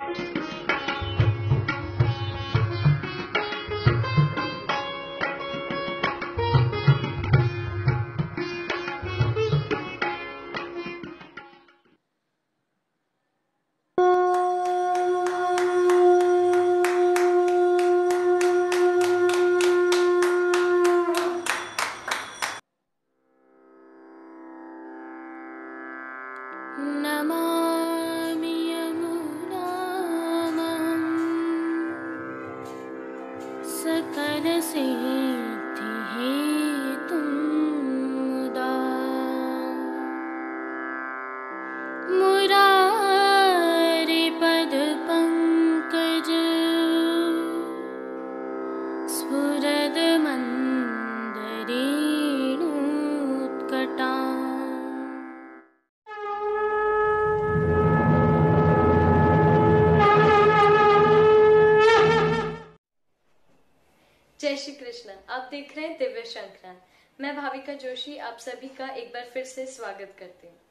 नमामि यमुनां सकलसिद्धिहेतुं मुदा मुरारिपदपङ्कज स्फुरदमन्दरेणुत्कटा। जय श्री कृष्ण। आप देख रहे हैं दिव्य शंखनाद। मैं भाविका जोशी आप सभी का एक बार फिर से स्वागत करती हूँ।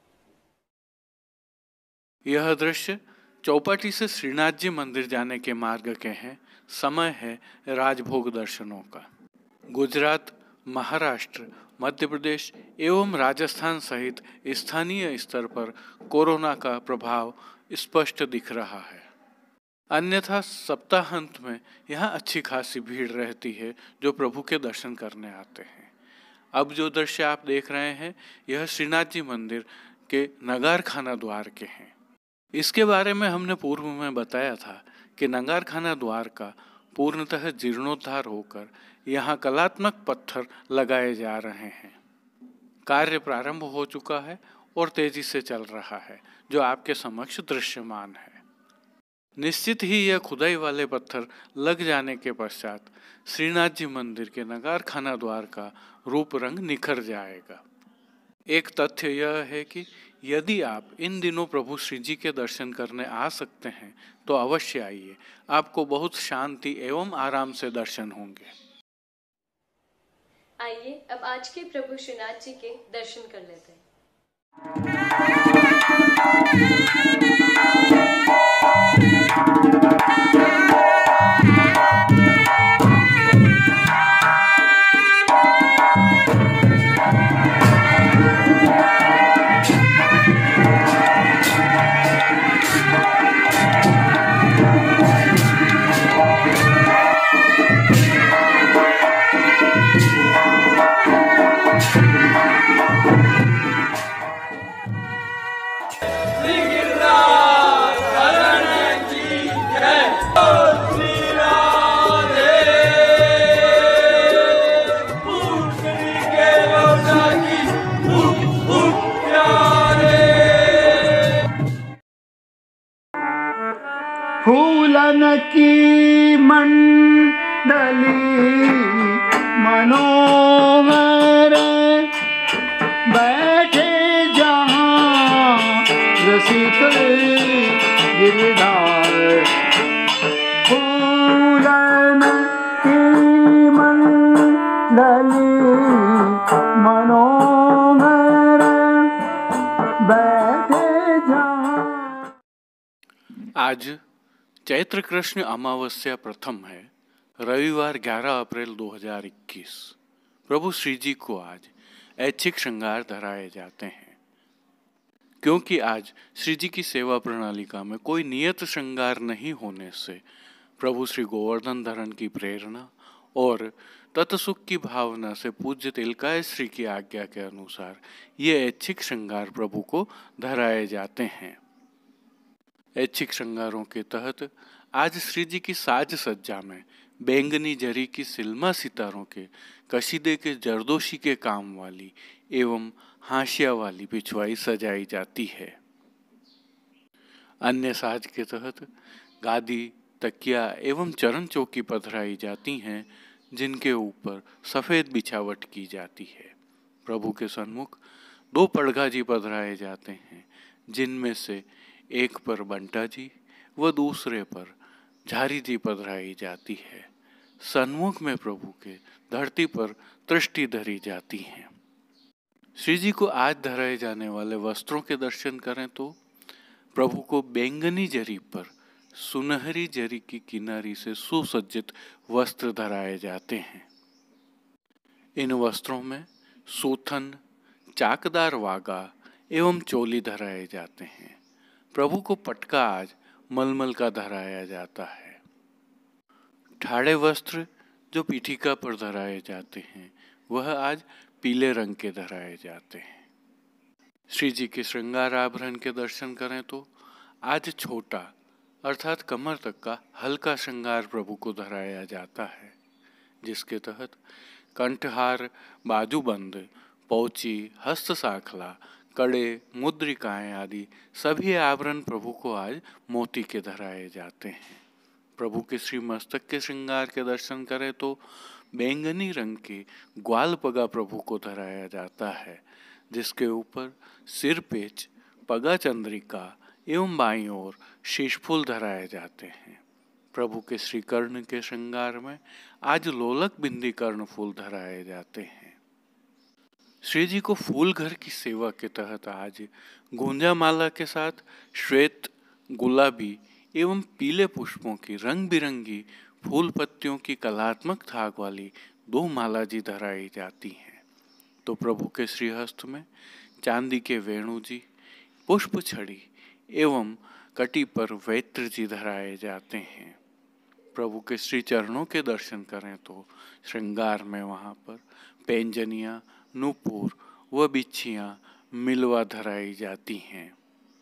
यह दृश्य चौपाटी से श्रीनाथ जी मंदिर जाने के मार्ग के हैं। समय है राजभोग दर्शनों का। गुजरात, महाराष्ट्र, मध्य प्रदेश एवं राजस्थान सहित स्थानीय स्तर पर कोरोना का प्रभाव स्पष्ट दिख रहा है। अन्यथा सप्ताहांत में यहाँ अच्छी खासी भीड़ रहती है जो प्रभु के दर्शन करने आते हैं। अब जो दृश्य आप देख रहे हैं यह श्रीनाथ जी मंदिर के नगार खाना द्वार के हैं। इसके बारे में हमने पूर्व में बताया था कि नगार खाना द्वार का पूर्णतः जीर्णोद्धार होकर यहाँ कलात्मक पत्थर लगाए जा रहे हैं। कार्य प्रारंभ हो चुका है और तेजी से चल रहा है जो आपके समक्ष दृश्यमान है। निश्चित ही यह खुदाई वाले पत्थर लग जाने के पश्चात श्रीनाथ जी मंदिर के नगार खाना द्वार का रूप रंग निखर जाएगा। एक तथ्य यह है कि यदि आप इन दिनों प्रभु श्री जी के दर्शन करने आ सकते हैं तो अवश्य आइए। आपको बहुत शांति एवं आराम से दर्शन होंगे। आइए अब आज के प्रभु श्रीनाथ जी के दर्शन कर लेते हैं। फूलन की मंडली मनोहर बैठे जहाँ रसिक गिरधार। फूलन की मंडली मनोहर बैठे जहाँ। आज चैत्र कृष्ण अमावस्या प्रथम है, रविवार 11 अप्रैल 2021। प्रभु श्री जी को आज ऐच्छिक श्रृंगार धराए जाते हैं क्योंकि आज श्री जी की सेवा प्रणालिका में कोई नियत श्रृंगार नहीं होने से प्रभु श्री गोवर्धन धरण की प्रेरणा और तत्सुख की भावना से पूज्य तिलकाय श्री की आज्ञा के अनुसार ये ऐच्छिक श्रृंगार प्रभु को धराए जाते हैं। ऐच्छिक श्रृंगारों के तहत आज श्री जी की साज सज्जा में बैंगनी जरी की सिल्मा सितारों के कशीदे के जरदोशी के काम वाली एवं हाशिया वाली पिछवाई सजाई जाती है। अन्य साज के तहत गादी, तकिया एवं चरण चौकी पधराई जाती हैं जिनके ऊपर सफ़ेद बिछावट की जाती है। प्रभु के सन्मुख 2 पड़घा जी पधराए जाते हैं जिनमें से एक पर बंटा जी व दूसरे पर झारी जी पधराई जाती है। सन्मुख में प्रभु के धरती पर दृष्टि धरी जाती हैं। श्री जी को आज धराए जाने वाले वस्त्रों के दर्शन करें तो प्रभु को बैंगनी जरी पर सुनहरी जरी की किनारी से सुसज्जित वस्त्र धराए जाते हैं। इन वस्त्रों में सूथन, चाकदार वागा एवं चोली धराए जाते हैं। प्रभु को पटका आज मलमल का धराया जाता है। ठाड़े वस्त्र जो पीठिका पर धराए जाते हैं वह आज पीले रंग के धराए जाते हैं। श्री जी के श्रृंगार आभरण के दर्शन करें तो आज छोटा अर्थात कमर तक का हल्का श्रृंगार प्रभु को धराया जाता है, जिसके तहत कंठहार, बाजूबंद, पौची, हस्त साखला, कड़े, मुद्रिकाएं आदि सभी आभरण प्रभु को आज मोती के धराए जाते हैं। प्रभु के श्री मस्तक के श्रृंगार के दर्शन करें तो बैंगनी रंग के ग्वाल पगा प्रभु को धराया जाता है, जिसके ऊपर सिर पेच, पगा चंद्रिका एवं बाईं ओर शीशफूल धराए जाते हैं। प्रभु के श्री कर्ण के श्रृंगार में आज लोलक बिंदी कर्ण फूल धराए जाते हैं। श्री जी को फूल घर की सेवा के तहत आज गुंजा माला के साथ श्वेत, गुलाबी एवं पीले पुष्पों की रंग बिरंगी फूल पत्तियों की कलात्मक थाक वाली 2 माला जी धराई जाती हैं। तो प्रभु के श्रीहस्त में चांदी के वेणु जी, पुष्प छड़ी एवं कटी पर वैत्र जी धराए जाते हैं। प्रभु के श्री चरणों के दर्शन करें तो श्रृंगार में वहाँ पर पैंजनियाँ, नूपुर व बिच्छियाँ मिलवा धराई जाती हैं।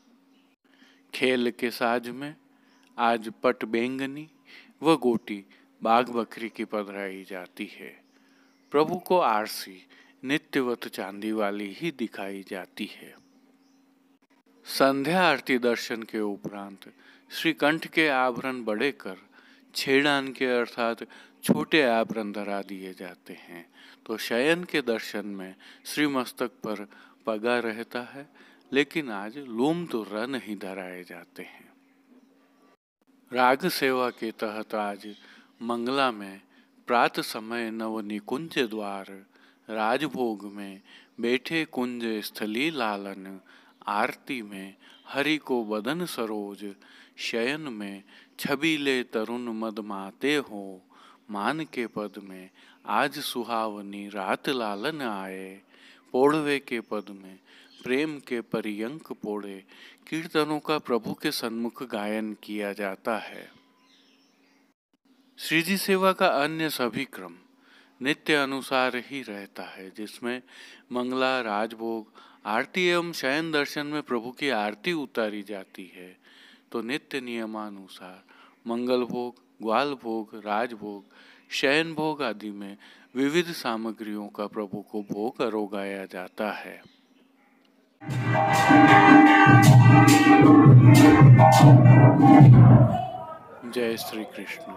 खेल के साज में आज पट बैंगनी व गोटी बाघ बकरी की पधराई जाती है। प्रभु को आरसी नित्यवत चांदी वाली ही दिखाई जाती है। संध्या आरती दर्शन के उपरांत श्री कंठ के आभरण बड़े कर छेड़ान के अर्थात छोटे आभरण धरा दिए जाते हैं। तो शयन के दर्शन में श्री मस्तक पर पगा रहता है, लेकिन आज लोम तुर्रा नहीं धराए जाते हैं। राग सेवा के तहत आज मंगला में प्रात समय नव निकुंज द्वार, राजभोग में बैठे कुंज स्थली लालन, आरती में हरि को बदन सरोज, शयन में छबीले तरुण मद माते हो, मान के पद में आज सुहावनी रात लालन आए, पोढ़वे के पद में प्रेम के परियंक पोड़े कीर्तनों का प्रभु के सन्मुख गायन किया जाता है। श्री जी सेवा का अन्य सभी क्रम नित्य अनुसार ही रहता है, जिसमें मंगला, राजभोग, आरती एवं शयन दर्शन में प्रभु की आरती उतारी जाती है। तो नित्य नियमानुसार मंगल भोग, ग्वाल भोग, राजभोग, शयन भोग आदि में विविध सामग्रियों का प्रभु को भोग अरोगाया जाता है। जय श्री कृष्ण।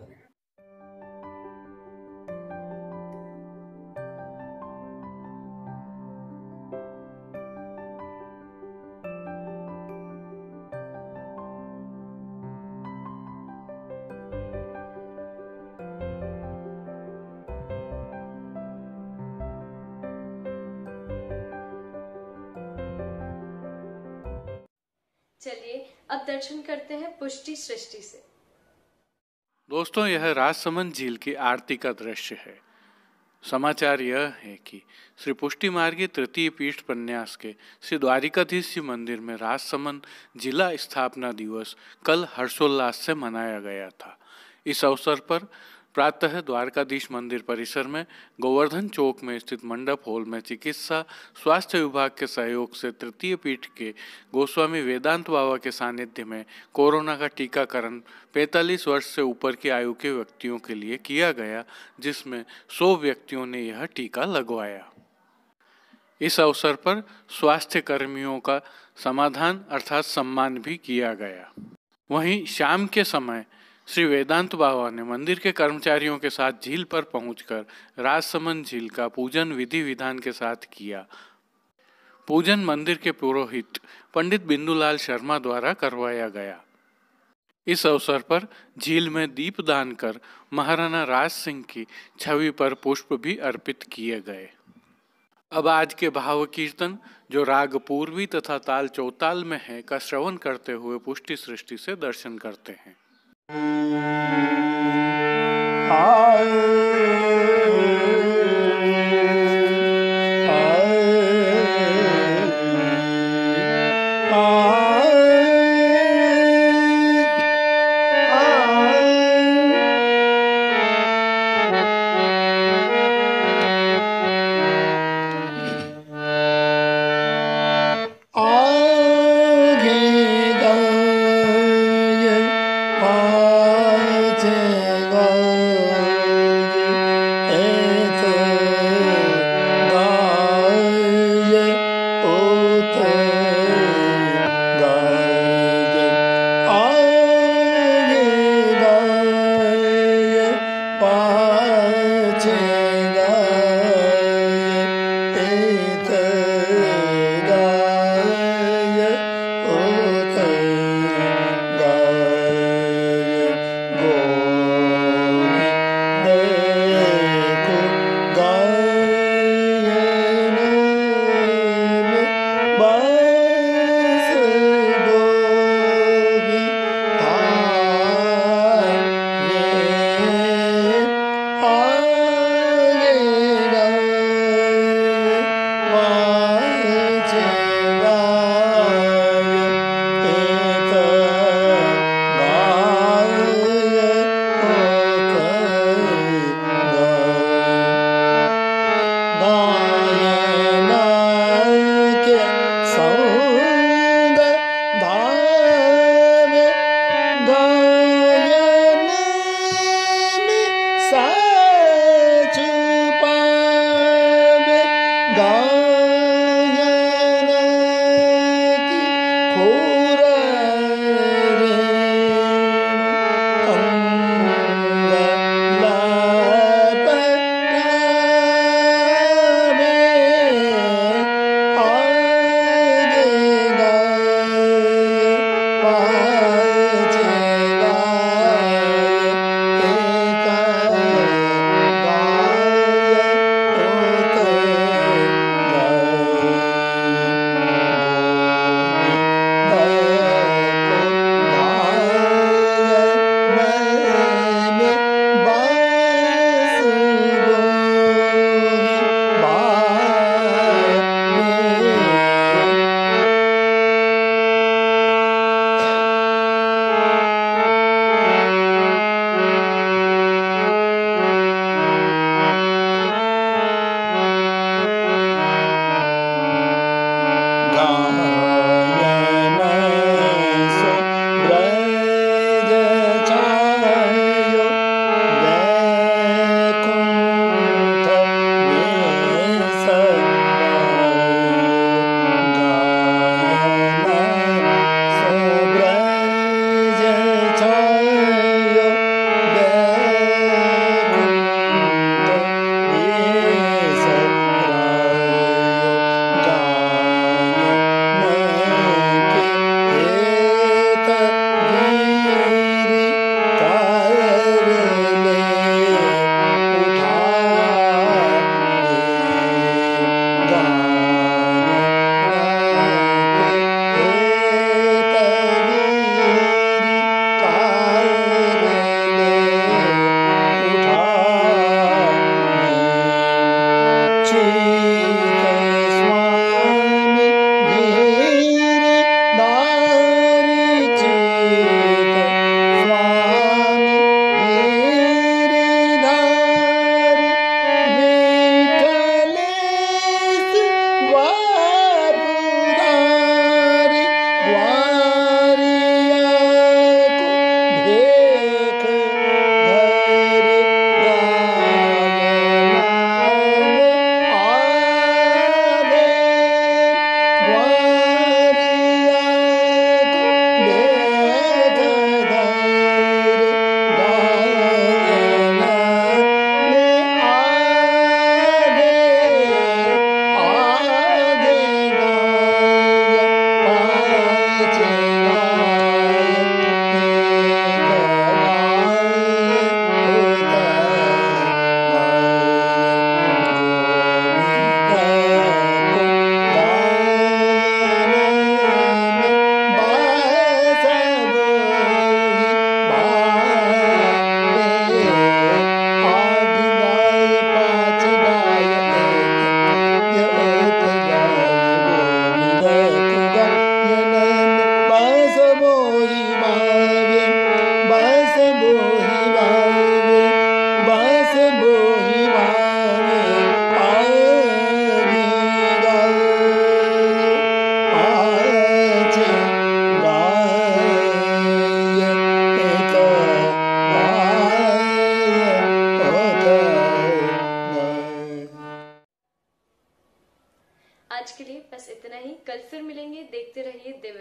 चलिए अब दर्शन करते हैं पुष्टि सृष्टि से। दोस्तों, यह राजसमंद झील की आरती का दृश्य है। समाचार यह है कि श्री पुष्टि मार्गी तृतीय पीठ प्रन्यास के श्री द्वारिकाधीश जी मंदिर में राजसमंद जिला स्थापना दिवस कल हर्षोल्लास से मनाया गया था। इस अवसर पर प्रातः द्वारकाधीश मंदिर परिसर में गोवर्धन चौक में स्थित मंडप हॉल में चिकित्सा स्वास्थ्य विभाग के सहयोग से तृतीय पीठ के गोस्वामी वेदांत बाबा के सानिध्य में कोरोना का टीकाकरण 45 वर्ष से ऊपर की आयु के व्यक्तियों के लिए किया गया, जिसमें 100 व्यक्तियों ने यह टीका लगवाया। इस अवसर पर स्वास्थ्य कर्मियों का समाधान अर्थात सम्मान भी किया गया। वहीं शाम के समय श्री वेदांत बाबा ने मंदिर के कर्मचारियों के साथ झील पर पहुंचकर राजसमंद झील का पूजन विधि विधान के साथ किया। पूजन मंदिर के पुरोहित पंडित बिंदुलाल शर्मा द्वारा करवाया गया। इस अवसर पर झील में दीपदान कर महाराणा राज सिंह की छवि पर पुष्प भी अर्पित किए गए। अब आज के भाव कीर्तन जो राग पूर्वी तथा ताल चौताल में है का श्रवण करते हुए पुष्टि सृष्टि से दर्शन करते हैं।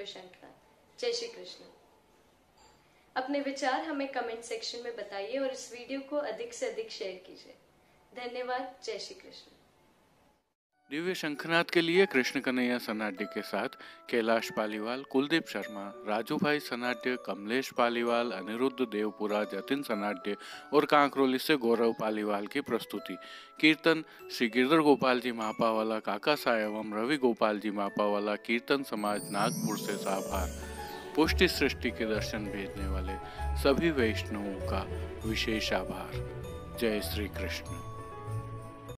दिव्य शंखनाद। जय श्री कृष्ण। अपने विचार हमें कमेंट सेक्शन में बताइए और इस वीडियो को अधिक से अधिक शेयर कीजिए। धन्यवाद। जय श्री कृष्ण। दिव्य शंखनाद के लिए कृष्ण कन्हैया सनाड्य के साथ कैलाश पालीवाल, कुलदीप शर्मा, राजू भाई सनाड्य, कमलेश पालीवाल, अनिरुद्ध देवपुरा, जतिन सनाड्य और कांकरोली से गौरव पालीवाल की प्रस्तुति। कीर्तन श्री गिरधर गोपाल जी मापावाला काका साहब एवं रवि गोपाल जी मापावाला कीर्तन समाज नागपुर से साभार। पुष्टि सृष्टि के दर्शन भेजने वाले सभी वैष्णवों का विशेष आभार। जय श्री कृष्ण।